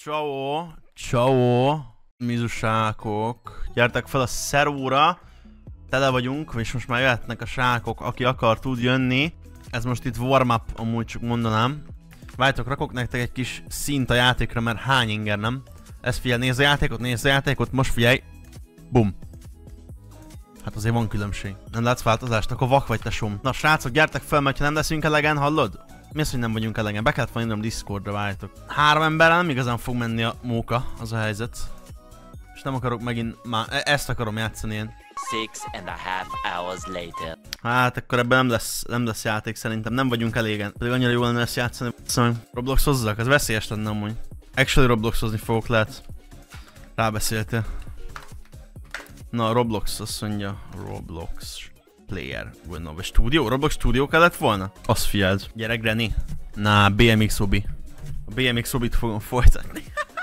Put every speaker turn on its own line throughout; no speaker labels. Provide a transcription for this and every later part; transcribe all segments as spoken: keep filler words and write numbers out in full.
Ciao, ciao, mizusákok. Gyertek fel a szervóra. Tele vagyunk, és most már jöhetnek a sákok, aki akar tud jönni. Ez most itt warm-up, amúgy csak mondanám. Várjátok, rakok nektek egy kis szint a játékra, mert hány inger nem. Ez figyelj, nézd a játékot, nézd a játékot, most figyelj. Bum. Hát azért van különbség. Nem látsz változást? Akkor vak vagy, tesóm. Na srácok, gyertek fel, mert ha nem leszünk elegen, hallod? Mi az, hogy nem vagyunk elegen? Be kellett volna indulnom Discordra, várjátok. Három emberrel nem igazán fog menni a móka, az a helyzet. És nem akarok megint már, e ezt akarom játszani én.
Six and a half hours later.
Hát akkor ebben nem lesz, nem lesz játék szerintem, nem vagyunk elégen. Pedig annyira jól lenne ezt játszani. Szóval Robloxozzak, ez veszélyes lenne amúgy. Actually Robloxozni fogok, lehet. Rábeszéltél. Na, Roblox azt mondja, Roblox player, vagy no, stúdió? Roblox stúdió kellett volna? Azt figyeld. Gyere, Granny. Na, bé em iksz Obi. A bé em iksz Obit fogom folytatni.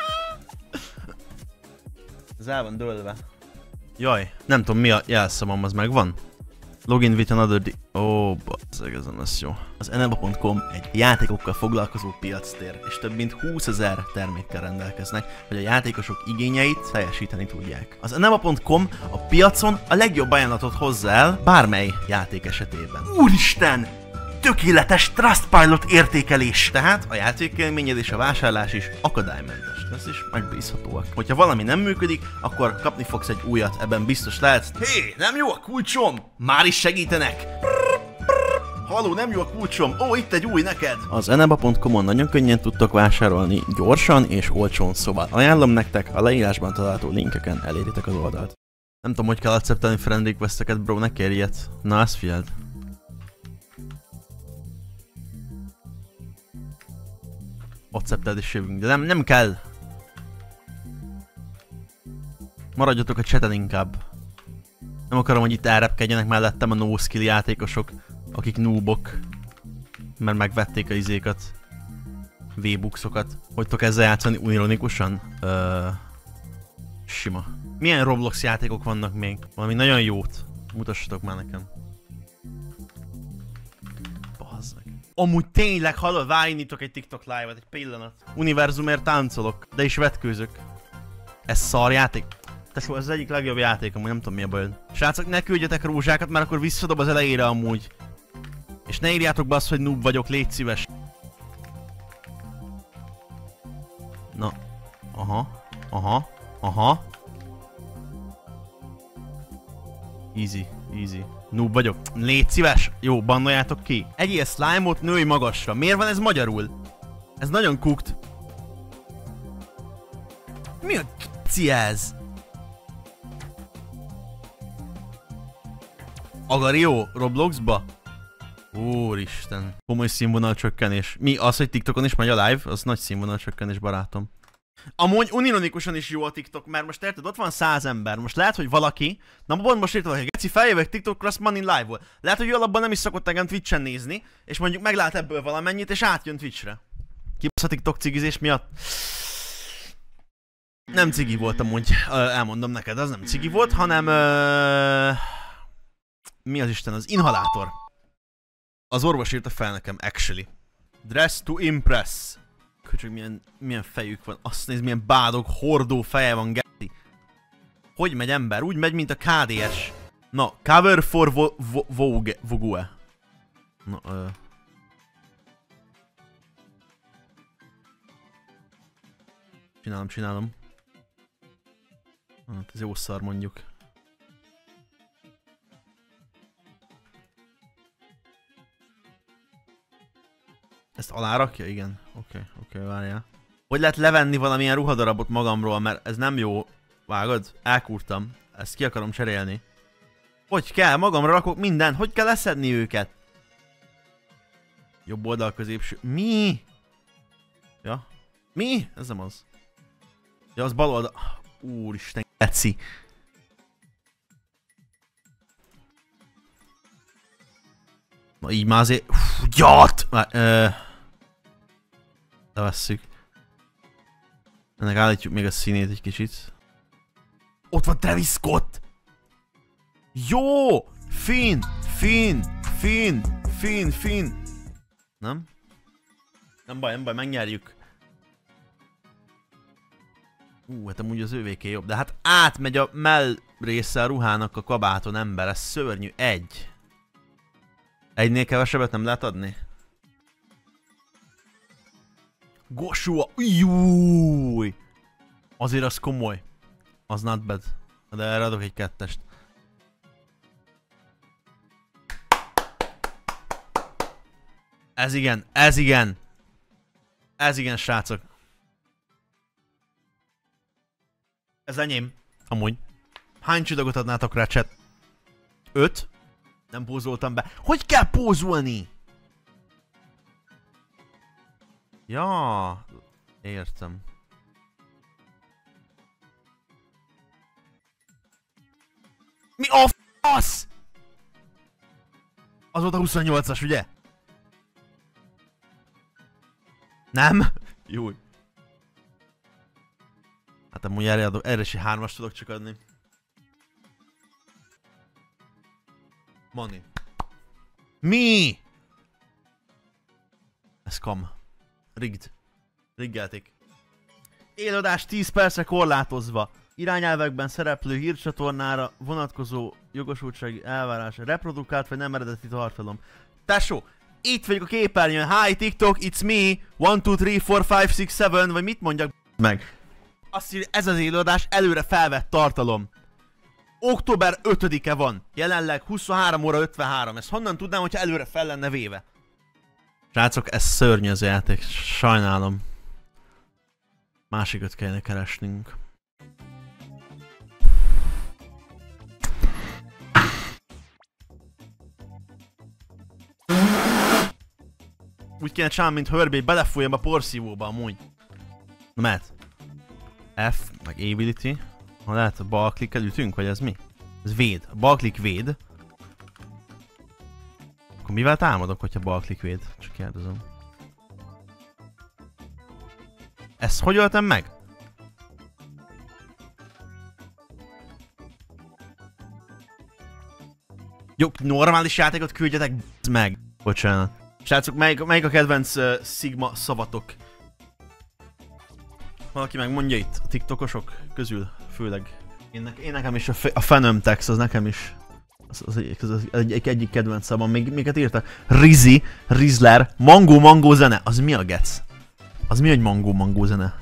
Ez el van dőlve. Jaj, nem tudom mi a jelszavam, az megvan? Login with another d... Ó, oh, bazzeg, ezen lesz jó. Az eneba pont com egy játékokkal foglalkozó piactér, és több mint húszezer termékkel rendelkeznek, hogy a játékosok igényeit teljesíteni tudják. Az eneba pont com a piacon a legjobb ajánlatot hozza el bármely játék esetében. Úristen! Tökéletes Trustpilot értékelés! Tehát a játékélményed és a vásárlás is akadálymentes lesz, és megbízhatóak. Hogyha valami nem működik, akkor kapni fogsz egy újat, ebben biztos lehetsz. Hé, nem jó a kulcsom! Már is segítenek! Halló, nem jó a kulcsom! Ó, itt egy új neked! Az eneba pont com-on nagyon könnyen tudtok vásárolni, gyorsan és olcsón, szóval ajánlom nektek, a leírásban található linkeken eléritek az oldalt. Nem tudom, hogy kell acceptálni friend requesteket, bro, ne kérj ilyet. Na, ezt figyeld. Accepteld és jövünk, de nem, nem kell. Maradjatok a chaten inkább. Nem akarom, hogy itt elrepkedjenek mellettem a no skill játékosok, akik noobok. Mert megvették a izékat. V-buxokat. Hogy tudok ezzel játszani unironikusan? Ö... Sima. Milyen Roblox játékok vannak még? Valami nagyon jót. Mutassatok már nekem. Bazzeg. Amúgy tényleg, hallod, várjétok egy TikTok live-et, egy pillanat. Univerzumért táncolok, de is vetkőzök. Ez szar játék? Tesó, ez az egyik legjobb játék, amúgy nem tudom mi a bajod. Srácok, ne küldjetek rózsákat, mert akkor visszadob az elejére amúgy. És ne írjátok be azt, hogy noob vagyok, légy szíves. Na. Aha. Aha. Aha. Easy. Easy. Noob vagyok. Légy szíves. Jó, bannoljátok ki. Egyél slime-ot, nőj magasra. Miért van ez magyarul? Ez nagyon cooked. Mi a k***ci ez? Agario? Robloxba? Úristen. Komoly színvonal csökkenés. Mi? Az, hogy TikTokon is megy a live? Az nagy színvonal csökkenés, barátom. Amúgy unironikusan is jó a TikTok, mert most érted, ott van száz ember. Most lehet, hogy valaki... Na pont most érted, hogy geci, feljövök TikTokra, azt money live-ból. Lehet, hogy ő alapban nem is szokott engem Twitch-en nézni, és mondjuk meglát ebből valamennyit, és átjön Twitchre. Kibasz a TikTok cigizés miatt? Nem cigi volt amúgy, elmondom neked, az nem cigi volt, hanem... Uh... Mi az Isten? Az inhalátor. Az orvos írta fel nekem, actually. Dress to impress. Köcsög, milyen, milyen fejük van. Azt nézd, milyen bádog, hordó feje van, geti. Hogy megy ember? Úgy megy, mint a ká dé es. Na, cover for vo vo vogue, vogue. Na, ö... Csinálom, csinálom. Hát ez jó szar mondjuk. Ezt alárakja? Igen. Oké, okay, oké, okay, várjál. Hogy lehet levenni valamilyen ruhadarabot magamról, mert ez nem jó. Vágod? Elkúrtam. Ezt ki akarom cserélni. Hogy kell? Magamra rakok mindent. Hogy kell leszedni őket? Jobb oldal középső. Mi? Ja. Mi? Ez nem az. Ja, az bal oldal. Úristen, geci. Na így már azért... Uf, gyat! Ö... Levesszük. Ennek állítjuk még a színét egy kicsit. Ott van Travis Scott! Jó! Finn! Finn! Finn! Finn! Finn! Nem? Nem baj, nem baj, megnyerjük. Ú, hát amúgy az ővéké jobb, de hát átmegy a mell része a ruhának a kabáton, ember, ez szörnyű. Egy. Egynél kevesebbet nem lehet adni? Gosua, júj! Azért az komoly. Az not bad. De erre adok egy kettest. Ez igen, ez igen. Ez igen, srácok. Ez enyém. Amúgy. Hány csillagot adnátok rá, chat? Öt? Nem pózoltam be. Hogy kell pózolni? Ja, értem. Mi a fasz? Az volt a huszonnyolcas, ugye? Nem? Jó. Hát amúgy erre, adok, erre is hármas tudok csak adni. Money. Mi? Ez kam. Rigged. Riggelték. Élőadás tíz percre korlátozva. Irányelvekben szereplő hírcsatornára vonatkozó jogosultsági elvárás. Reprodukált vagy nem eredeti tartalom. Tesó, itt vagyok a képernyőn. Hi TikTok, it's me. one, two, three, four, five, six, seven. Vagy mit mondjak meg? Azt írja, ez az élőadás előre felvett tartalom. október ötödike van. Jelenleg huszonhárom óra ötvenhárom. Ezt honnan tudnám, hogyha előre fel lenne véve? Srácok, ez szörnyű az játék. Sajnálom. Másikat kellene keresnünk. Úgy kéne csinálni, mint Herbie, belefújjam a porszívóba amúgy. Na mehet. F, meg ability. Ha lehet, a bal klikkel ütünk, vagy ez mi? Ez véd. A bal klik véd. Akkor mivel támadok, hogyha bal klik véd? Csak kérdezem. Ezt hogy öltem meg? Jó, normális játékot küldjetek meg. Bocsánat. Srácok, melyik, melyik a kedvenc uh, Sigma szavatok? Valaki megmondja itt, a tiktokosok közül, főleg. Én, ne, én nekem is a, a Phenom Text, az nekem is. Az, az, az, az egy, egy, egyik kedvenc szavam, még miket írtak? Rizzy, Rizzler, Mangó Mangó zene. Az mi a gec? Az mi, hogy Mangó Mangó zene?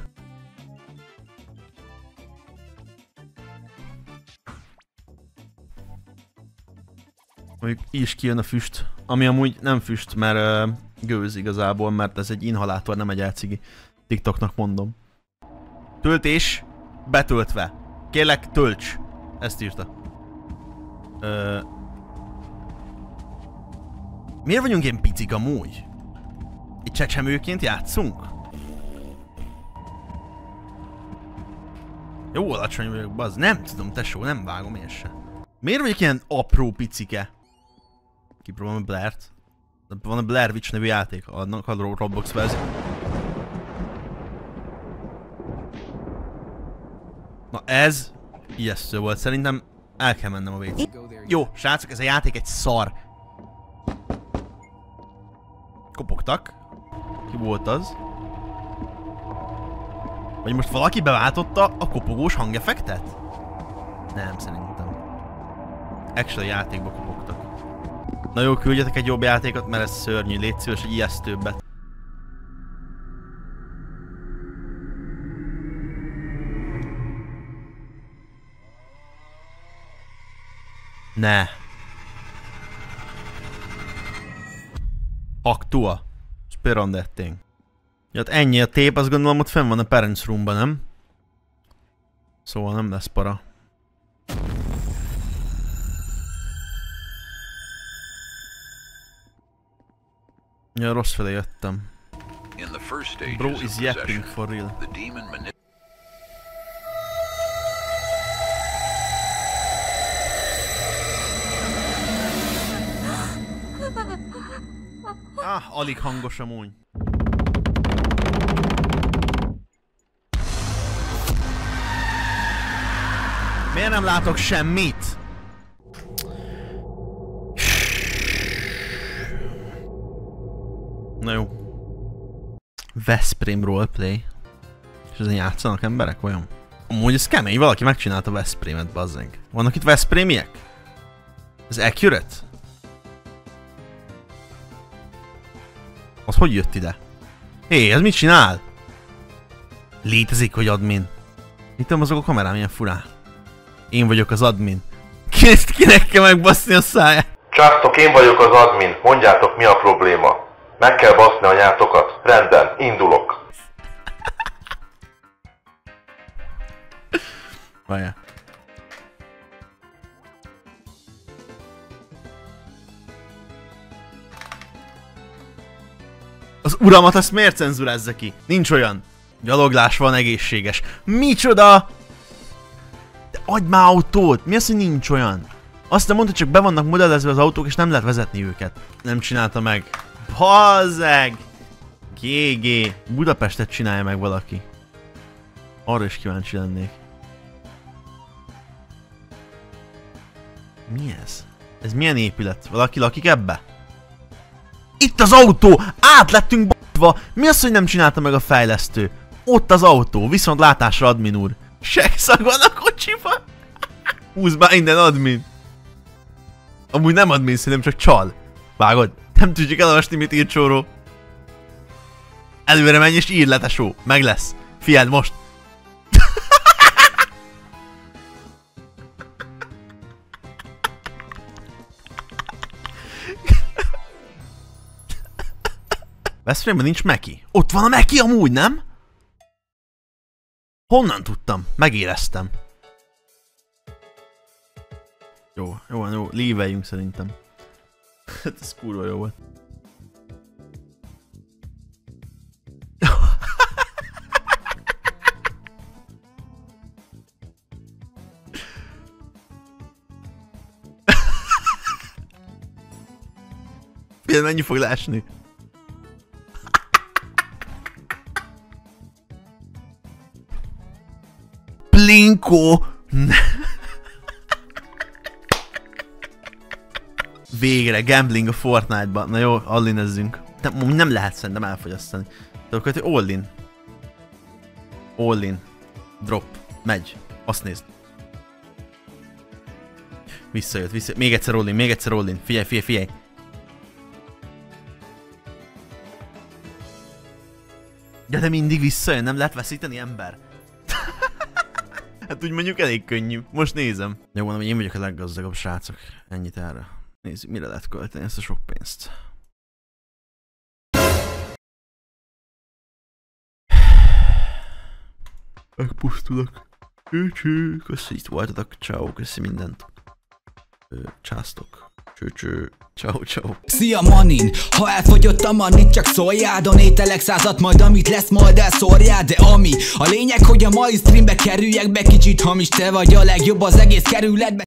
Mondjuk így is kijön a füst, ami amúgy nem füst, mert uh, gőz igazából, mert ez egy inhalátor, nem egy elcigi. TikToknak mondom. Töltés betöltve. Kérlek, tölts. Ezt írta. Ö... Miért vagyunk ilyen picik amúgy? Itt csecsemőként játszunk? Jó alacsony vagyok, bazd. Nem tudom, tesó, nem vágom én se. Miért vagyok ilyen apró picike? Kipróbálom a Blair-t. Van a Blair Witch nevű játék, adnak a Roblox verzió. Na ez ijesztő volt, szerintem el kell mennem a vé cé. Jó, srácok, ez a játék egy szar. Kopogtak. Ki volt az? Vagy most valaki beváltotta a kopogós hangeffektet? Nem, szerintem. Actually játékba kopogtak. Na jó, küldjetek egy jobb játékot, mert ez szörnyű. Légy szíves, egy ijesztőbbet. Ne. Actua. Spare on that thing. Ja, hát ennyi a tép, azt gondolom ott fenn van a parents roomban, nem? Szóval nem lesz para. Ja, rossz fele jöttem. Bro is yapping for real. Ah, alig hangos amúgy. Miért nem látok semmit? Na jó. Veszprém roleplay. És ezen játszanak emberek, vajon? Amúgy ez kemény, valaki megcsinálta Veszprémet, bazzeg. Vannak itt veszprémiek? Ez accurate? Az hogy jött ide? Hé, ez mit csinál? Létezik, hogy admin. Mit mozog a kamerám ilyen furán? Én vagyok az admin. Kinek, kinek kell megbaszni a száját?
Császtok, én vagyok az admin. Mondjátok, mi a probléma. Meg kell baszni anyátokat. Rendben, indulok.
Várjál. Az uramat azt miért cenzurázza ki? Nincs olyan. Gyaloglás van, egészséges. Micsoda? De adj már autót! Mi az, hogy nincs olyan? Azt nem mondta, csak be vannak modellezve az autók, és nem lehet vezetni őket. Nem csinálta meg. Bazzeg! gé gé. Budapestet csinálja meg valaki. Arra is kíváncsi lennék. Mi ez? Ez milyen épület? Valaki lakik ebbe? Itt az autó! Át lettünk b***va! Mi az, hogy nem csinálta meg a fejlesztő? Ott az autó, viszont látásra admin úr. Sekszag van a kocsiba! Húzd már innen admin! Amúgy nem admin, szerintem csak csal. Vágod? Nem tudjuk elolvasni, mit írt Csóró. Előre menj és írd le, tesó. Meg lesz. Figyeld most. Veszprémben nincs Meki. Ott van a Meki amúgy, nem? Honnan tudtam? Megéreztem. Jó, jó, jó. Líveljünk szerintem. Hát ez kurva jó volt. Fél mennyi fog leesni? Plinko! Végre, gambling a Fortnite-ban. Na jó, all-inezzünk. Nem, nem lehet szerintem elfogyasztani. De akkor hogy all-in. All-in. Drop. Megy. Azt nézd. Visszajött, visszajött. Még egyszer all-in, még egyszer all-in. Figyelj, figyelj, figyelj. De de mindig visszajön, nem lehet veszíteni, ember. Hát úgy mondjuk elég könnyű. Most nézem. Jó, mondom, hogy én vagyok a leggazdagabb srácok. Ennyit erre. Nézzük, mire lehet költeni ezt a sok pénzt. Megpusztulok. Cső-cső. Köszi, itt voltatok. Ciao, köszi mindent. Császtok. Cső-cső. Ciao, ciao.
Szia Manin, ha elfogyott a manit, csak szóljál, donételek százat, majd amit lesz, majd elszórjál, de ami a lényeg, hogy a mai streambe kerüljek be, kicsit hamis, te vagy a legjobb az egész kerületbe.